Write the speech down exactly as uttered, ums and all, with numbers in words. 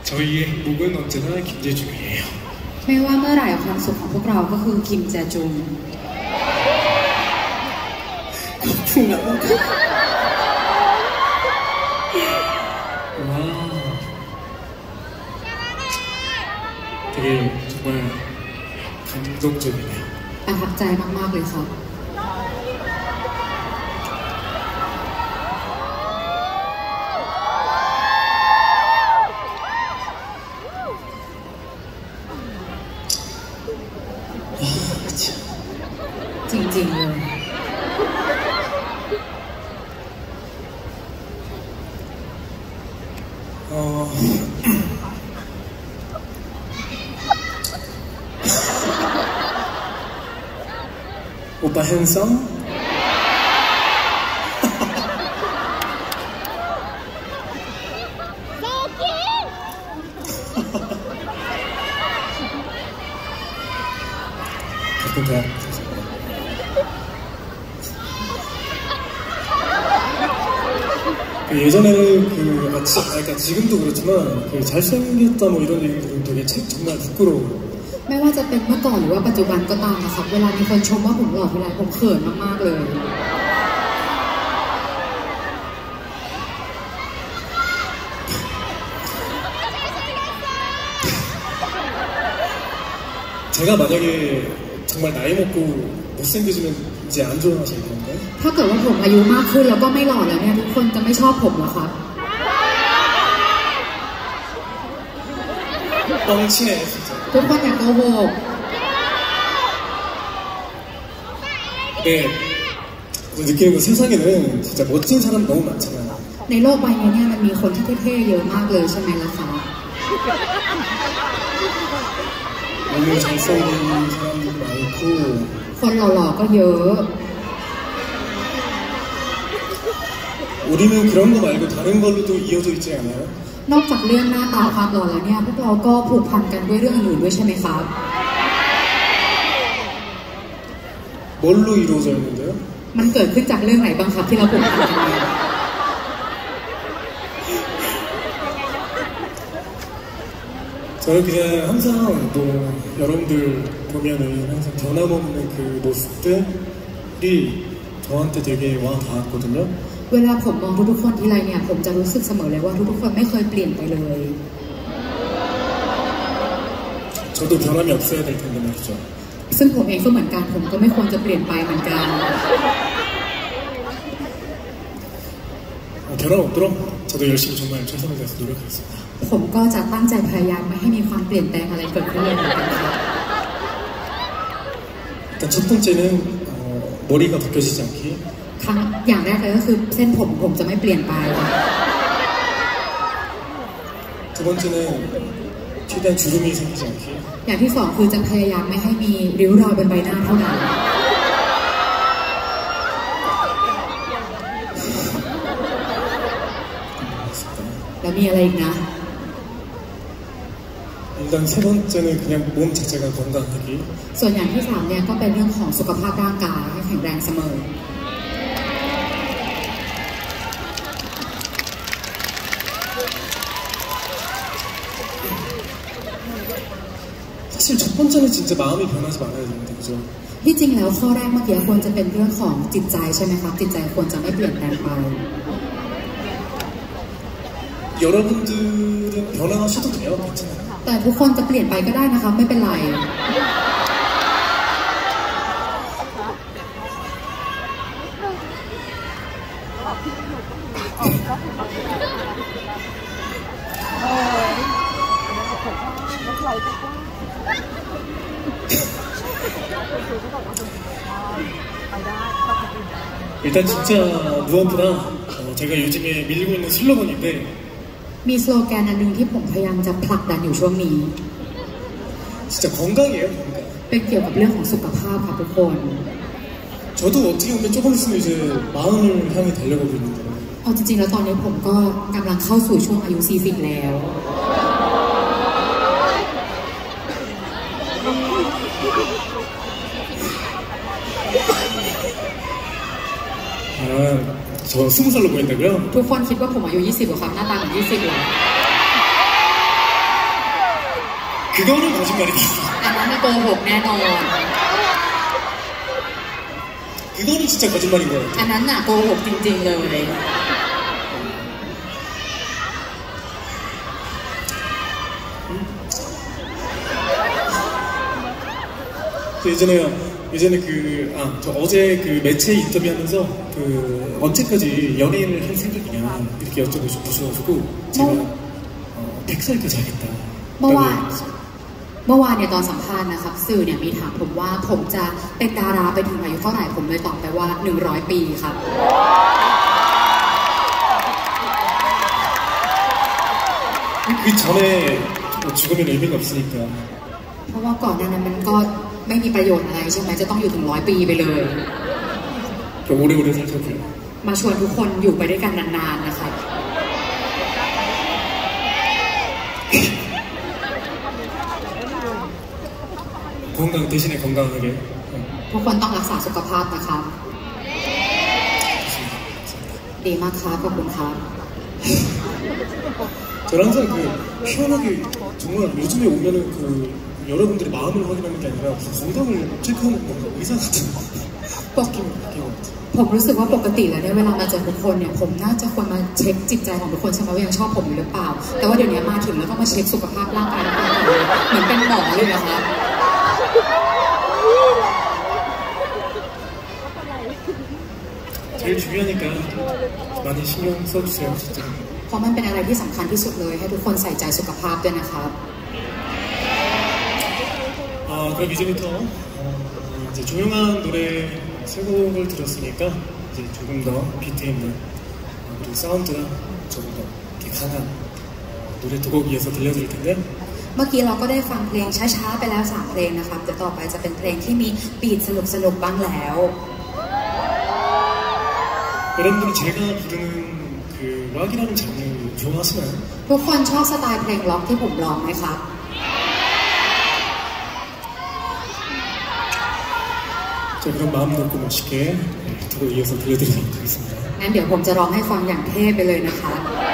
저희의 행복은 언제나 김재중이에요. ไม่ว่าเมื่อไหร่ความสุขของพวกเราก็คือคิมแจจุง 와, 되게 정말 감동적이네요. ประทับใจมากๆเลยครับ จริงๆเลย 어... 오빠 핸섬? 가끔 다 그 예전에는 그 아, 지, 아, 그러니까 지금도 그렇지만 그 잘생겼다 뭐 이런 얘기들은 되게 책 정말 부끄러워. ไม่ว่าจะเป็นเมื่อก่อนหรือว่าปัจจุบันก็ตามนะครับเวลามีคนชมว่าผมหล่อทีไรผมเขินมากๆเลย 제가 만약에 정말 나이 먹고 못생겨지면 이제 안 좋아하실 건가요? ถ้าเกิดว่าผมอายุมากขึ้นแล้วก็ไม่หล่อแล้วเนี่ยทุกคนจะไม่ชอบผมหรอครับ 뻥치네 진짜. ทุกคนอยากโกหก 네. 느끼는 건 세상에는 진짜 멋진 사람 너무 많잖아요. ในโลกใบนี้เนี่ยมันมีคนที่เท่ๆเยอะมากเลยใช่ไหมล่ะครับ 너무 잘생긴 사람도 많고 คนหล่อๆก็เยอะ 우리는 그런 거 말고 다른 걸로도 이어져 있지 않아요? นอกจากเรื่องหน้าตาความหล่อแล้วเนี่ยพวกเราก็ผูกพันกันด้วยเรื่องอื่นด้วยใช่ไหมครับ 뭘로 이루어져 있는데요? มันเกิดขึ้นจากเรื่องไหนบ้างครับที่เราผูกพันกันเนี่ย 저는 그냥 항상 뭐 여러분들 보면은 항상 변함없는 그 모습들이 저한테 되게 와 닿았거든요. เวลาผมมองทุกๆคนทีไรเนี่ยผมจะรู้สึกเสมอเลยว่าทุกๆคนไม่เคยเปลี่ยนไปเลย 저도 변함이 없어야 될 텐데 말이죠. ซึ่งผมเองก็เหมือนกันผมก็ไม่ควรจะเปลี่ยนไปเหมือนกัน 변함 없도록 저도 열심히 정말 최선을 다해서 노력하겠습니다. ผมก็จะตั้งใจพยายามไม่ให้มีความเปลี่ยนแปลงอะไรเกิดขึ้นเลยเหมือนกันครับ 일단 첫 번째는 어, 머리가 벗겨지지 않기. ครั้งอย่างแรกเลยก็คือเส้นผมผมจะไม่เปลี่ยนไป 두 번째는 최대한 주름이 생기지 않기. อย่างที่สองคือจะพยายามไม่ให้มีริ้วรอยบนใบหน้าเท่านั้น แล้วมีอะไรอีกนะ 일단 세 번째는 그냥 몸 자체가 건강하기. ส่วนอย่างที่สามเนี่ยก็เป็นเรื่องของสุขภาพร่างกายให้แข็งแรงเสมอ 사실 첫 번째는 진짜 마음이 변하지 말아야 되는데 그죠? ที่จริงแล้วข้อแรกเมื่อกี้ควรจะเป็นเรื่องของจิตใจใช่ไหมครับจิตใจควรจะไม่เปลี่ยนแปลงไป 여러분들은 변화하셔도 돼요. 괜찮아요. แต่ทุกคนจะเปลี่ยนไปก็ได้นะคะไม่เป็นไร 일단 진짜 무엇보다 어, 제가 요즘에 밀고 있는 슬로건인데 มีสโลแกนอันหนึ่งที่ผมพยายามจะผลักดันอยู่ช่วงนี้ 진짜 건강이에요. 건강. เป็นเกี่ยวกับเรื่องของสุขภาพค่ะทุกคน 저도 어떻게 보면 조금 있으면 이제 마흔을 향해 달려가고 있는데 เอาจริงๆแล้วตอนนี้ผมก็กำลังเข้าสู่ช่วงอายุสี่สิบแล้ว 아, 저 스무 살로 보인다고요? ทุกคนคิดว่าผมอายุยี่สิบหรอครับหน้าตาเหมือนยี่สิบเลย 그거는 거짓말이다. อันนั้นน่ะโกหกแน่นอน 그거는 진짜 거짓말인 것 อัน 같아. นั้นน่ะโกหกจริงๆเลย 또 예전에 예전에 그, 아, 저 어제 그 매체 인터뷰하면서 그 언제까지 연예인을 할 생각이냐 이렇게 여쭤보셔가지고 제가 어, 백 살까지 하겠다. เมื่อวานเมื่อวานเนี่ยตอนสัมภาษณ์นะครับสื่อเนี่ยมีถามผมว่าผมจะเป็นดาราไปถึงอายุเท่าไหร่ผมเลยตอบไปว่าหนึ่งร้อยปีครับ 그 전에 뭐 죽으면 의미가 없으니까. เพราะว่าก่อนหน้านั้นมันก็ไม่มีประโยชน์อะไรใช่ไหมจะต้องอยู่ถึงร้อยปีไปเลย 오래오래 살자고요. มาชวนทุกคนอยู่ไปด้วยกันนานๆนะครับ 건강 대신에 건강하게. ทุกคนต้องรักษาสุขภาพนะครับ ดีมากครับขอบคุณครับ 저는 항상 그 희한하게 정말 요즘에 오면은 그 여러분들의 마음을 확인하는 게 아니라 무슨 건강을 체크하는 뭔가 의사 같은 느낌이 바뀌는 것 같아요. ผมรู้สึกว่าปกติแล้วเนี่ยเวลามาเจอทุกคนเนี่ยผมน่าจะควรมาเช็คจิตใจของทุกคนใช่ไหมว่ายังชอบผมอยู่หรือเปล่า แต่ว่าเดี๋ยวนี้มาถึงแล้วก็มาเช็คสุขภาพร่างกายทุกคนเลยเหมือนเป็นหมอเลยนะครับ 제일 중요하니까 많이 신경 써주세요, 진짜. เพราะมันเป็นอะไรที่สำคัญที่สุดเลยให้ทุกคนใส่ใจสุขภาพด้วยนะครับ 아, 그럼 이제부터 어, 이제 조용한 노래 세 곡을 들었으니까 이제 조금 더 비트 있는 어, 그리고 사운드가 조금 더 이렇게 강한 어, 노래 두 곡 이어서 들려드릴 텐데 เมื่อกี้เราก็ได้ฟังเพลงช้าๆไปแล้วสามเพลงนะครับเดี๋ยวต่อไปจะเป็นเพลงที่มีบีทสนุกๆบ้างแล้ว 여러분들이 제가 부르는 그 락이라는 장르 좋아하시나요? ทุกคนชอบสไตล์เพลงร็อกที่ผมร้องไหมครับ 자, 그럼 마음 놓고 멋있게 네, 두곡 이어서 들려드리도록 하겠습니다. งั้นเดี๋ยวผมจะร้องให้ฟังอย่างเท่ไปเลยนะครับ